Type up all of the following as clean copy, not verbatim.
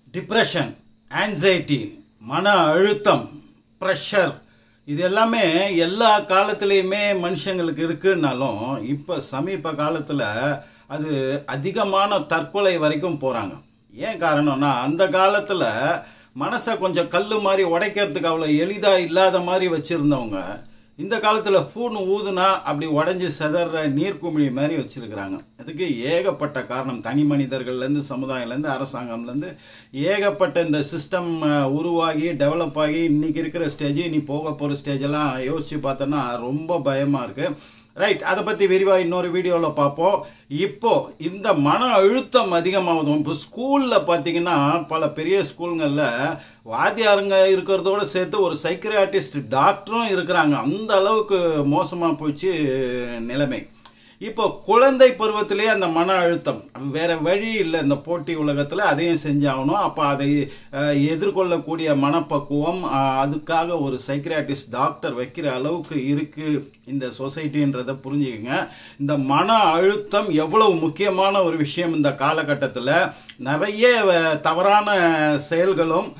Depression, anxiety, மன அழுத்தம், pressure இது எல்லாமே எல்லா காலத்துலேயுமே மனுஷங்களுக்கு இருக்குன்னாலும் இப்போ சமீப காலத்தில் அது அதிகமான தற்கொலை வரைக்கும் போகிறாங்க. ஏன் காரணம்னா அந்த காலத்தில் மனசை கொஞ்சம் கல் மாதிரி உடைக்கிறதுக்கு அவ்வளோ எளிதாக இல்லாத மாதிரி வச்சுருந்தவங்க இந்த காலத்தில் பூன்னு ஊதுனா அப்படி உடஞ்சி செதற நீர்க்குமிழி மாதிரி வச்சுருக்கிறாங்க. அதுக்கு ஏகப்பட்ட காரணம், தனி மனிதர்கள்லேருந்து சமுதாயம்லேருந்து அரசாங்கம்லேருந்து ஏகப்பட்ட இந்த சிஸ்டம் உருவாகி டெவலப் ஆகி இன்றைக்கி இருக்கிற ஸ்டேஜ் இனி போக போகிற ஸ்டேஜெல்லாம் யோசித்து பார்த்தோன்னா ரொம்ப பயமாக இருக்குது. ரைட், அதை பற்றி விரிவாக இன்னொரு வீடியோவில் பார்ப்போம். இப்போ இந்த மன அழுத்தம் அதிகமாகுது. இப்போ ஸ்கூலில் பார்த்தீங்கன்னா பல பெரிய ஸ்கூலுங்களில் வாத்தியாருங்க இருக்கிறதோடு சேர்த்து ஒரு சைக்கியாட்ரிஸ்ட் டாக்டரும் இருக்கிறாங்க. அந்த அளவுக்கு மோசமாக போச்சு நிலைமை. இப்போ குழந்தை பருவத்திலேயே அந்த மன அழுத்தம், வேற வழி இல்லை, இந்த போட்டி உலகத்தில் அதையும் செஞ்சாகணும். அப்போ அதை எதிர்கொள்ளக்கூடிய மனப்பக்குவம் அதுக்காக ஒரு சைக்கியாட்ரிஸ்ட் டாக்டர் வைக்கிற அளவுக்கு இருக்கு இந்த சொசைட்டின்றதை புரிஞ்சுக்கங்க. இந்த மன அழுத்தம் எவ்வளவு முக்கியமான ஒரு விஷயம் இந்த காலகட்டத்தில். நிறைய தவறான செயல்களும்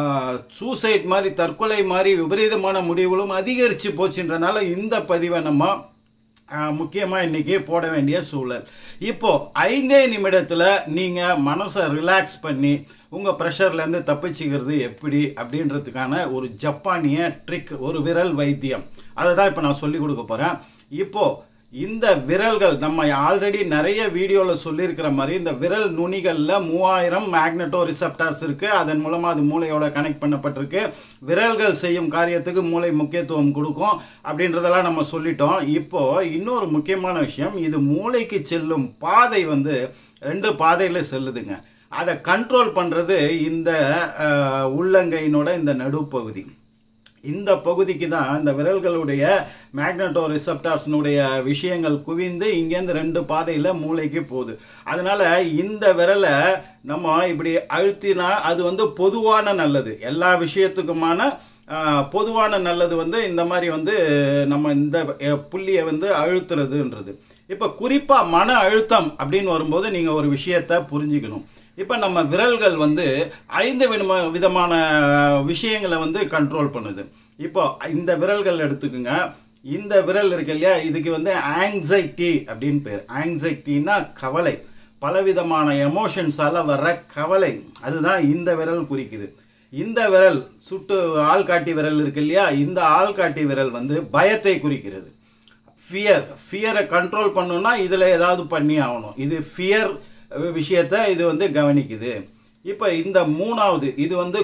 சூசைட் மாதிரி தற்கொலை மாதிரி விபரீதமான முடிவுகளும் அதிகரித்து போச்சுன்றனால இந்த பதிவை நம்ம முக்கியமாக இன்றைக்கி போட வேண்டிய சூழல். இப்போது 5 நிமிடத்தில் நீங்கள் மனசை ரிலாக்ஸ் பண்ணி உங்கள் ப்ரெஷர்லேருந்து தப்பிச்சுக்கிறது எப்படி அப்படின்றதுக்கான ஒரு ஜப்பானிய ட்ரிக், ஒரு விரல் வைத்தியம், அதை தான் இப்போ நான் சொல்லிக் கொடுக்க போகிறேன். இப்போது இந்த விரல்கள் நம்ம ஆல்ரெடி நிறைய வீடியோவில் சொல்லியிருக்கிற மாதிரி இந்த விரல் நுனிகளில் 3000 மேக்னட்டோ ரிசெப்டார்ஸ் இருக்குது. அதன் மூலமாக அது மூளையோட கனெக்ட் பண்ணப்பட்டிருக்கு. விரல்கள் செய்யும் காரியத்துக்கு மூளை முக்கியத்துவம் கொடுக்கும் அப்படின்றதெல்லாம் நம்ம சொல்லிட்டோம். இப்போது இன்னொரு முக்கியமான விஷயம், இது மூளைக்கு செல்லும் பாதை 2 பாதையில் செல்லுதுங்க. அதை கண்ட்ரோல் பண்ணுறது இந்த உள்ளங்கையினோட இந்த நடுப்பகுதி. இந்த பகுதிக்கு தான் இந்த விரல்களுடைய மேக்னட்டோ ரிசெப்டார்ஸ்னுடைய விஷயங்கள் குவிந்து இங்கேருந்து 2 பாதையில் மூளைக்கு போகுது. அதனால இந்த விரலை நம்ம இப்படி அழுத்தினா அது பொதுவான நல்லது, எல்லா விஷயத்துக்குமான பொதுவான நல்லது இந்த மாதிரி நம்ம இந்த புள்ளியை அழுத்துறதுன்றது. இப்போ குறிப்பாக மன அழுத்தம் அப்படின்னு வரும்போது நீங்கள் ஒரு விஷயத்தை புரிஞ்சுக்கணும். இப்போ நம்ம விரல்கள் 5 விதமான விஷயங்களை கண்ட்ரோல் பண்ணுது. இப்போ இந்த விரல்கள் எடுத்துக்குங்க. இந்த விரல் இருக்கு இல்லையா, இதுக்கு ஆங்ஸைட்டி அப்படின்னு பேர். ஆங்ஸைட்டின்னா கவலை, பலவிதமான எமோஷன்ஸால வர்ற கவலை, அதுதான் இந்த விரல் குறிக்குது. இந்த விரல் சுட்டு ஆள்காட்டி விரல் இருக்கு இல்லையா, இந்த ஆள்காட்டி விரல் பயத்தை குறிக்கிறது. ஃபியரை கண்ட்ரோல் பண்ணணும்னா இதில் ஏதாவது பண்ணி ஆகணும். இது ஃபியர் விஷயத்தை இது கவனிக்குது. இப்போ இந்த 3வது இது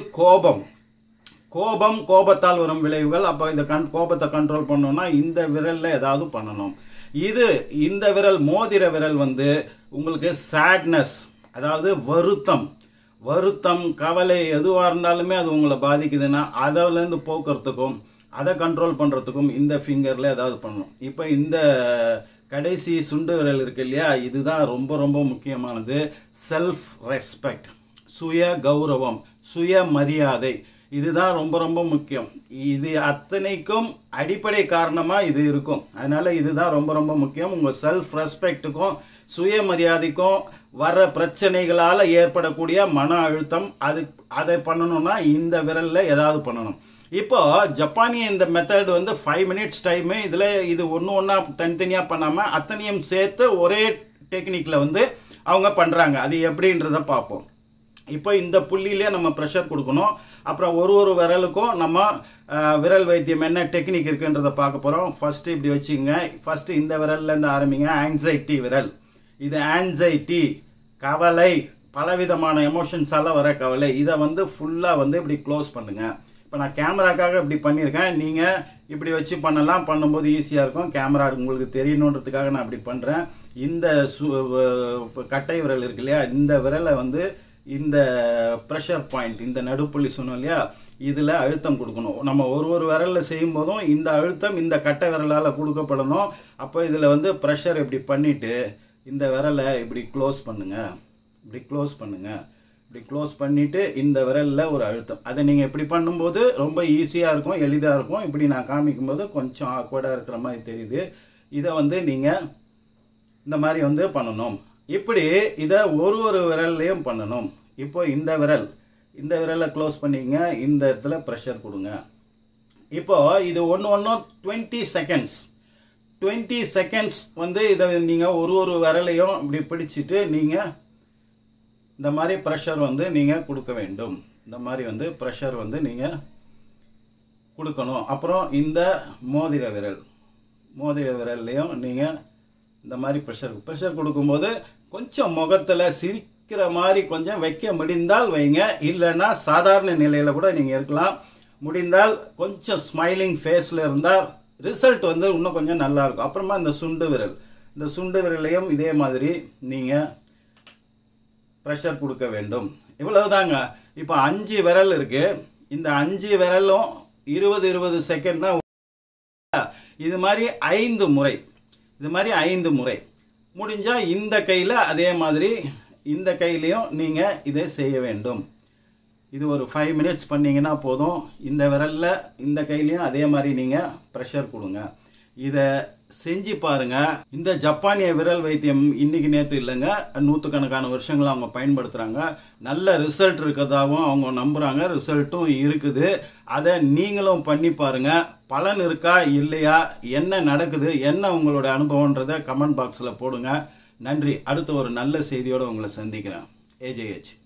கோபத்தால் வரும் விளைவுகள். அப்போ இந்த கோபத்தை கண்ட்ரோல் பண்ணணும்னா இந்த விரல்ல ஏதாவது பண்ணணும். இந்த விரல் மோதிர விரல் உங்களுக்கு சேட்னஸ், அதாவது வருத்தம் கவலை எதுவாக இருந்தாலுமே அது உங்களை பாதிக்குதுன்னா அதிலேருந்து போக்குறதுக்கும் அதை கண்ட்ரோல் பண்ணுறதுக்கும் இந்த ஃபிங்கரில் ஏதாவது பண்ணணும். இப்போ இந்த கடைசி சுண்டு விரல் இருக்கு இல்லையா, இதுதான் ரொம்ப ரொம்ப முக்கியமானது. செல்ஃப் ரெஸ்பெக்ட், சுய கௌரவம், சுய மரியாதை, இதுதான் ரொம்ப ரொம்ப முக்கியம். இது அத்தனைக்கும் அடிப்படை காரணமாக இது இருக்கும். அதனால இதுதான் ரொம்ப ரொம்ப முக்கியம். உங்கள் செல்ஃப் ரெஸ்பெக்டுக்கும் சுயமரியாதைக்கும் வர்ற பிரச்சனைகளால் ஏற்படக்கூடிய மன அழுத்தம் அதை பண்ணணும்னா இந்த விரலில் ஏதாவது பண்ணணும். இப்போ ஜப்பானிய இந்த மெத்தட் 5 மினிட்ஸ் டைமு. இதில் இது ஒன்றா தனித்தனியாக பண்ணாமல் அத்தனையும் சேர்த்து ஒரே டெக்னிக்கில் அவங்க பண்ணுறாங்க. அது எப்படின்றத பார்ப்போம். இப்போ இந்த புள்ளியிலே நம்ம ப்ரெஷர் கொடுக்கணும். அப்புறம் ஒரு விரலுக்கும் நம்ம விரல் வைத்தியம் என்ன டெக்னிக் இருக்குன்றதை பார்க்க போகிறோம். ஃபஸ்ட்டு இப்படி வச்சுக்கோங்க. ஃபஸ்ட்டு இந்த விரல்லேருந்து ஆரம்பிங்க. ஆங்ஸைட்டி விரல், இது ஆங்ஸைட்டி கவலை, பலவிதமான எமோஷன்ஸால் வர கவலை. இதை ஃபுல்லாக இப்படி க்ளோஸ் பண்ணுங்கள். இப்போ நான் கேமராக்காக இப்படி பண்ணியிருக்கேன். நீங்கள் இப்படி வச்சு பண்ணலாம், பண்ணும்போது ஈஸியாக இருக்கும். கேமரா உங்களுக்கு தெரியணுன்றதுக்காக நான் இப்படி பண்ணுறேன். இந்த கட்டை விரல் இருக்கு இல்லையா, இந்த விரலை இந்த ப்ரெஷர் பாயிண்ட், இந்த நடுப்புள்ளி சொன்னோம் இல்லையா, இதில் அழுத்தம் கொடுக்கணும். நம்ம ஒரு விரலில் செய்யும் போதும் இந்த அழுத்தம் இந்த கட்டை விரலால் கொடுக்கப்படணும். அப்போ இதில் ப்ரெஷர் இப்படி பண்ணிவிட்டு இந்த விரலை இப்படி க்ளோஸ் பண்ணுங்கள். இப்படி க்ளோஸ் பண்ணிவிட்டு இந்த விரலில் ஒரு அழுத்தம். அதை நீங்கள் இப்படி பண்ணும்போது ரொம்ப ஈஸியாக இருக்கும், எளிதாக இருக்கும். இப்படி நான் காமிக்கும்போது கொஞ்சம் ஆக்வர்டாக இருக்கிற மாதிரி தெரியுது. இதை நீங்கள் இந்த மாதிரி பண்ணணும். இப்படி இதை ஒரு விரல்லையும் பண்ணணும். இப்போ இந்த விரல் இந்த விரலை க்ளோஸ் பண்ணிங்க, இந்த இடத்துல ப்ரெஷர் கொடுங்க. இப்போ இது ஒன்றும் 20 செகண்ட்ஸ் 20 செகண்ட்ஸ் வந்து இதை நீங்கள் ஒரு விரலையும் இப்படி பிடிச்சிட்டு நீங்கள் இந்த மாதிரி ப்ரெஷர் வந்து நீங்கள் கொடுக்க வேண்டும். இந்த மாதிரி வந்து ப்ரெஷர் வந்து நீங்கள் கொடுக்கணும். அப்புறம் இந்த மோதிர விரல்லையும் நீங்கள் இந்த மாதிரி ப்ரெஷர் கொடுக்கும்போது கொஞ்சம் முகத்தில் சிரிக்கிற மாதிரி கொஞ்சம் வைக்க முடிந்தால் வைங்க, இல்லைன்னா சாதாரண நிலையில் கூட நீங்கள் இருக்கலாம். முடிந்தால் கொஞ்சம் ஸ்மைலிங் ஃபேஸில் இருந்தால் ரிசல்ட் வந்து இன்னும் கொஞ்சம் நல்லா இருக்கும். அப்புறமா இந்த சுண்டு விரலையும் இதே மாதிரி நீங்கள் ப்ரெஷர் கொடுக்க வேண்டும். இவ்வளவுதாங்க. இப்போ 5 விரல் இருக்கு. இந்த 5 விரலும் 20 செகண்ட்னா இது மாதிரி 5 முறை முடிஞ்சா இந்த கையில் அதே மாதிரி இந்த கையிலையும் நீங்கள் இதை செய்ய வேண்டும். இது ஒரு 5 மினிட்ஸ் பண்ணீங்கன்னா போதும். இந்த விரலில் இந்த கையிலையும் அதே மாதிரி நீங்கள் ப்ரெஷர் கொடுங்க. இதை செஞ்சு பாருங்க. இந்த ஜப்பானிய விரல் வைத்தியம் இன்னைக்கு நேற்று இல்லைங்க, நூற்றுக்கணக்கான வருஷங்கள் அவங்க பயன்படுத்துகிறாங்க. நல்ல ரிசல்ட் இருக்கிறதாகவும் அவங்க நம்புகிறாங்க. ரிசல்ட்டும் இருக்குது. அதை நீங்களும் பண்ணி பாருங்க. பலன் இருக்கா இல்லையா, என்ன நடக்குது, என்ன உங்களோட அனுபவன்றதை கமெண்ட் பாக்ஸில் போடுங்க. நன்றி. அடுத்து ஒரு நல்ல செய்தியோடு உங்களை சந்திக்கிறேன். AJH.